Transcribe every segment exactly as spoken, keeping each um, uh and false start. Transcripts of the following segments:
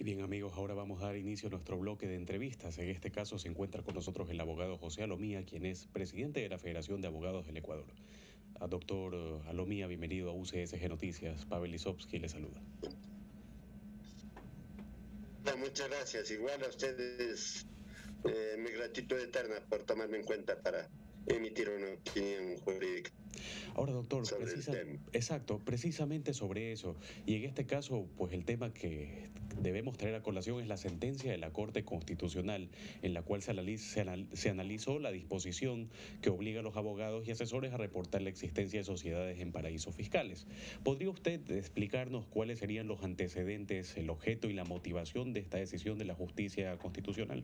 Bien amigos, ahora vamos a dar inicio a nuestro bloque de entrevistas. En este caso se encuentra con nosotros el abogado José Alomía, quien es presidente de la Federación de Abogados del Ecuador. A doctor Alomía, bienvenido a U C S G Noticias. Pavel Lisovsky le saluda. No, muchas gracias. Igual a ustedes, eh, mi gratitud eterna por tomarme en cuenta para emitir una opinión jurídica. Ahora, doctor, sobre precisa, el tema. exacto, precisamente sobre eso. Y en este caso, pues el tema que debemos traer a colación es la sentencia de la Corte Constitucional, en la cual se, analiz, se, anal, se analizó la disposición que obliga a los abogados y asesores a reportar la existencia de sociedades en paraísos fiscales. ¿Podría usted explicarnos cuáles serían los antecedentes, el objeto y la motivación de esta decisión de la justicia constitucional?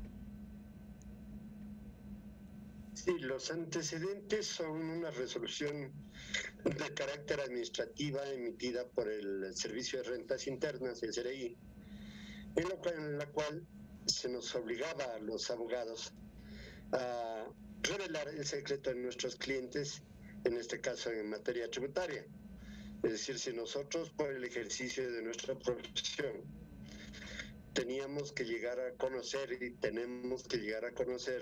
Sí, los antecedentes son una resolución de carácter administrativa emitida por el Servicio de Rentas Internas, el C R I, en, lo cual, en la cual se nos obligaba a los abogados a revelar el secreto de nuestros clientes, en este caso en materia tributaria. Es decir, si nosotros por el ejercicio de nuestra profesión teníamos que llegar a conocer y tenemos que llegar a conocer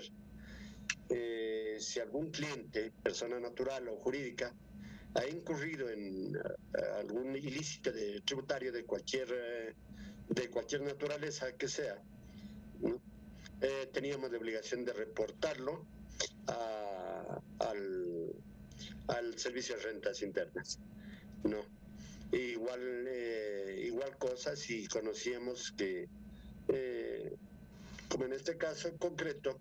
Eh, si algún cliente, persona natural o jurídica, ha incurrido en uh, algún ilícito de, tributario de cualquier, uh, de cualquier naturaleza que sea, ¿no? eh, teníamos la obligación de reportarlo a, al, al Servicio de Rentas Internas, ¿no? Igual, eh, igual cosa si conocíamos que, eh, como en este caso concreto,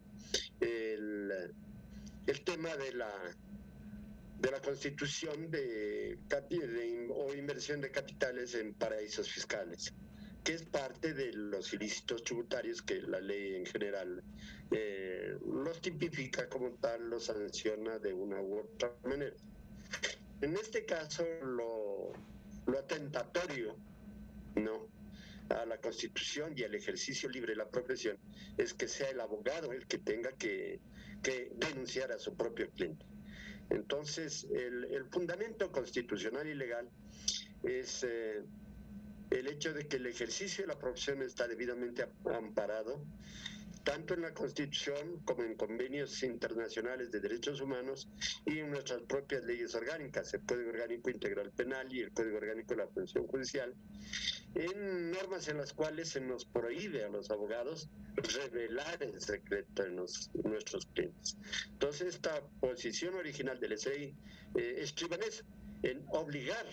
el, el tema de la de la constitución de, de o inversión de capitales en paraísos fiscales, que es parte de los ilícitos tributarios que la ley en general eh, los tipifica como tal, los sanciona de una u otra manera. En este caso, lo, lo atentatorio, ¿no?, a la Constitución y al ejercicio libre de la profesión es que sea el abogado el que tenga que, que denunciar a su propio cliente. Entonces, el, el fundamento constitucional y legal es eh, el hecho de que el ejercicio de la profesión está debidamente amparado tanto en la Constitución como en convenios internacionales de derechos humanos y en nuestras propias leyes orgánicas, el Código Orgánico Integral Penal y el Código Orgánico de la Función Judicial, en normas en las cuales se nos prohíbe a los abogados revelar el secreto de los, nuestros clientes. Entonces, esta posición original del S E I eh, estriba en eso, en obligar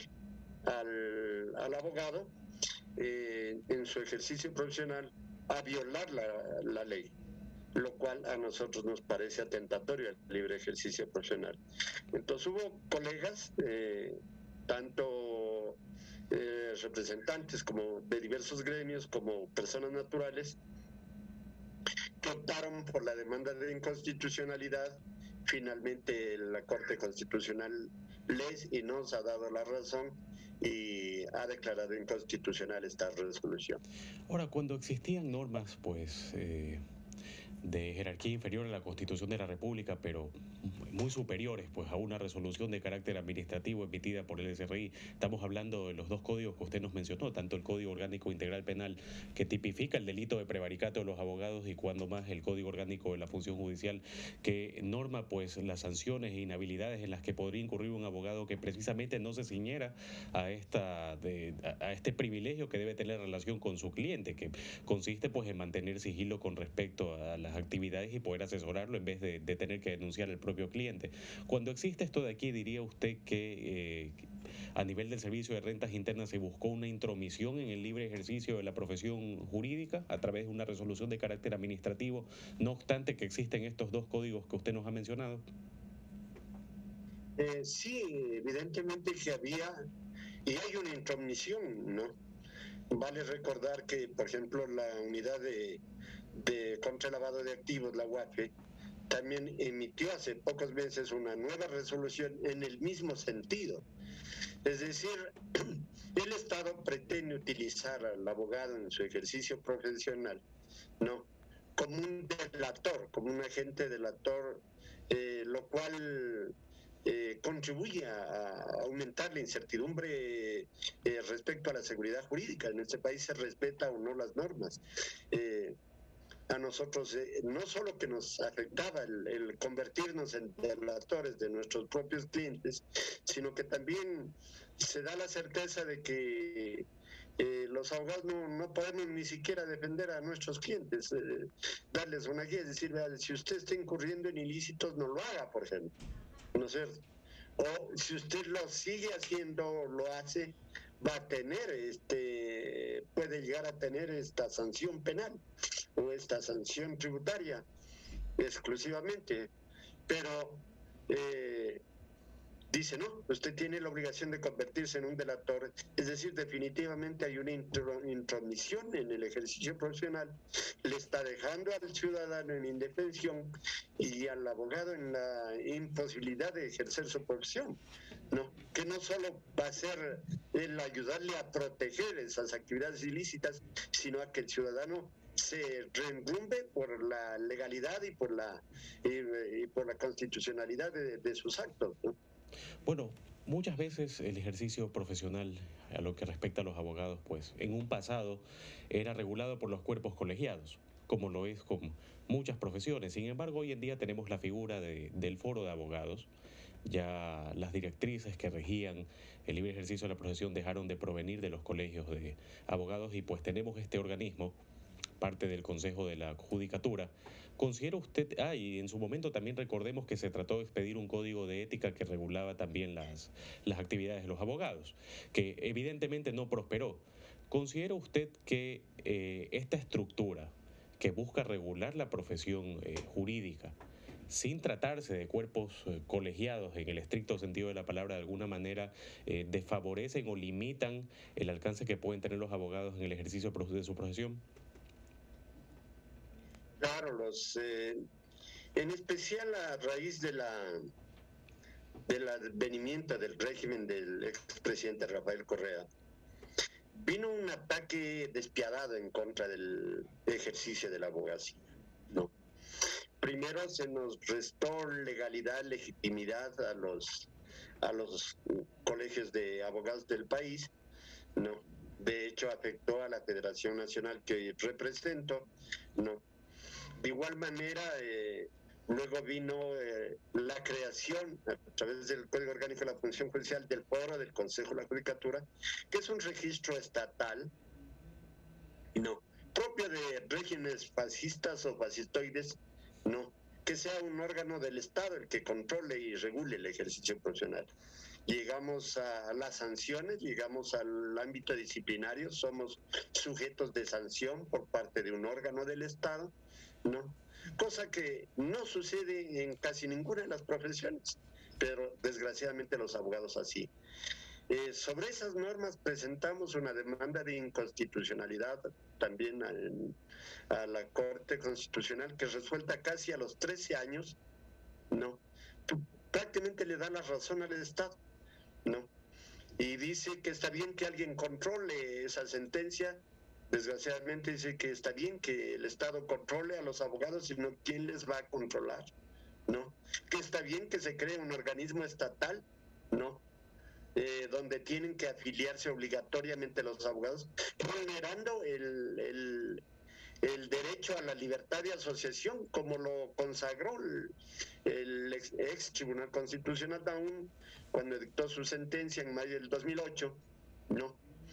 al, al abogado eh, en su ejercicio profesional a violar la, la ley, lo cual a nosotros nos parece atentatorio al libre ejercicio profesional. Entonces hubo colegas, eh, tanto eh, representantes como de diversos gremios, como personas naturales, que optaron por la demanda de inconstitucionalidad. Finalmente la Corte Constitucional les y nos ha dado la razón y ha declarado inconstitucional esta resolución. Ahora, cuando existían normas, pues, eh, de jerarquía inferior a la Constitución de la República, pero muy superiores pues a una resolución de carácter administrativo emitida por el S R I. Estamos hablando de los dos códigos que usted nos mencionó, tanto el Código Orgánico Integral Penal, que tipifica el delito de prevaricato de los abogados, y cuando más el Código Orgánico de la Función Judicial, que norma pues las sanciones e inhabilidades en las que podría incurrir un abogado que precisamente no se ciñera a esta de, a, a este privilegio que debe tener relación con su cliente, que consiste pues en mantener sigilo con respecto a las actividades y poder asesorarlo en vez de, de tener que denunciar al propio cliente. Cuando existe esto de aquí, ¿diría usted que eh, a nivel del Servicio de Rentas Internas se buscó una intromisión en el libre ejercicio de la profesión jurídica a través de una resolución de carácter administrativo, no obstante que existen estos dos códigos que usted nos ha mencionado? Eh, sí, evidentemente que había, y hay una intromisión, ¿no? Vale recordar que, por ejemplo, la unidad de, de contralavado de activos, la U A F E, también emitió hace pocos meses una nueva resolución en el mismo sentido. Es decir, el Estado pretende utilizar al abogado en su ejercicio profesional, ¿no?, como un delator, como un agente delator, eh, lo cual eh, contribuye a, a aumentar la incertidumbre eh, respecto a la seguridad jurídica. En este país se respeta o no las normas. Eh, a nosotros eh, no solo que nos afectaba el, el convertirnos en delatores de nuestros propios clientes, sino que también se da la certeza de que eh, los abogados no, no podemos ni siquiera defender a nuestros clientes, eh, darles una guía, es decir, vea, si usted está incurriendo en ilícitos, no lo haga, por ejemplo, ¿no es cierto? O si usted lo sigue haciendo, lo hace, va a tener, este, puede llegar a tener esta sanción penal o esta sanción tributaria exclusivamente, pero eh, dice, no, usted tiene la obligación de convertirse en un delator, es decir, definitivamente hay una intro, intromisión en el ejercicio profesional, le está dejando al ciudadano en indefensión y al abogado en la imposibilidad de ejercer su profesión, ¿no? Que no solo va a ser el ayudarle a proteger esas actividades ilícitas, sino a que el ciudadano se reenrumbe por la legalidad y por la, y, y por la constitucionalidad de, de sus actos, ¿no? Bueno, muchas veces el ejercicio profesional, a lo que respecta a los abogados, pues en un pasado era regulado por los cuerpos colegiados, como lo es con muchas profesiones. Sin embargo, hoy en día tenemos la figura de, del foro de abogados. Ya las directrices que regían el libre ejercicio de la profesión dejaron de provenir de los colegios de abogados y pues tenemos este organismo, parte del Consejo de la Judicatura. ¿Considera usted, ah, y en su momento también recordemos que se trató de expedir un código de ética que regulaba también las, las actividades de los abogados, que evidentemente no prosperó? ¿Considera usted que eh, esta estructura que busca regular la profesión eh, jurídica, sin tratarse de cuerpos eh, colegiados en el estricto sentido de la palabra, de alguna manera eh, desfavorecen o limitan el alcance que pueden tener los abogados en el ejercicio de su profesión? Claro, los, eh, en especial a raíz de la del advenimiento del régimen del expresidente Rafael Correa, vino un ataque despiadado en contra del ejercicio de la abogacía, ¿no? Primero se nos restó legalidad, legitimidad a los a los colegios de abogados del país, ¿no? De hecho, afectó a la Federación Nacional que hoy represento, ¿no? De igual manera, eh, luego vino eh, la creación, a través del Código Orgánico de la Función Judicial, del Foro del Consejo de la Judicatura, que es un registro estatal, no, propio de regímenes fascistas o fascistoides, no, que sea un órgano del Estado el que controle y regule el ejercicio profesional. Llegamos a las sanciones, llegamos al ámbito disciplinario, somos sujetos de sanción por parte de un órgano del Estado, ¿no? Cosa que no sucede en casi ninguna de las profesiones, pero desgraciadamente los abogados así. Eh, sobre esas normas presentamos una demanda de inconstitucionalidad también a, a la Corte Constitucional, que resuelta casi a los trece años, ¿no? Prácticamente le da la razón al Estado, ¿no? Y dice que está bien que alguien controle esa sentencia. Desgraciadamente dice que está bien que el Estado controle a los abogados, sino ¿quién les va a controlar? ¿No? Que está bien que se cree un organismo estatal, ¿no? Eh, donde tienen que afiliarse obligatoriamente los abogados, vulnerando el, el, el derecho a la libertad de asociación, como lo consagró el, el ex, ex Tribunal Constitucional aún cuando dictó su sentencia en mayo del dos mil ocho, ¿no?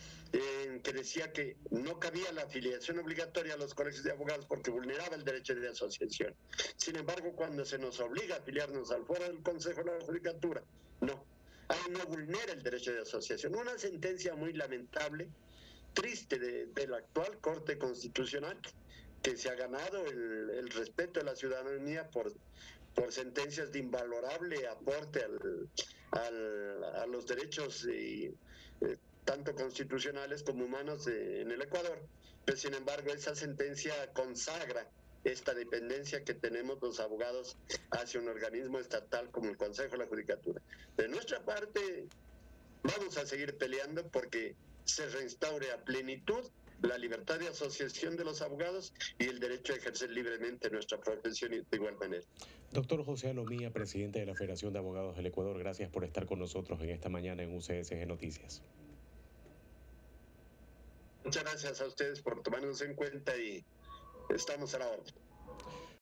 Eh, que decía que no cabía la afiliación obligatoria a los colegios de abogados porque vulneraba el derecho de asociación. Sin embargo, cuando se nos obliga a afiliarnos al foro del Consejo de la Judicatura, no, ahí no vulnera el derecho de asociación. Una sentencia muy lamentable, triste de, de la actual Corte Constitucional, que se ha ganado el, el respeto de la ciudadanía por, por sentencias de invalorable aporte al, al, a los derechos y, eh, tanto constitucionales como humanos de, en el Ecuador. Pero sin embargo, esa sentencia consagra esta dependencia que tenemos los abogados hacia un organismo estatal como el Consejo de la Judicatura. De nuestra parte, vamos a seguir peleando porque se reinstaure a plenitud la libertad de asociación de los abogados y el derecho a ejercer libremente nuestra profesión de igual manera. Doctor José Alomía, presidente de la Federación de Abogados del Ecuador, gracias por estar con nosotros en esta mañana en U C S G Noticias. Muchas gracias a ustedes por tomarnos en cuenta y estamos a la orden.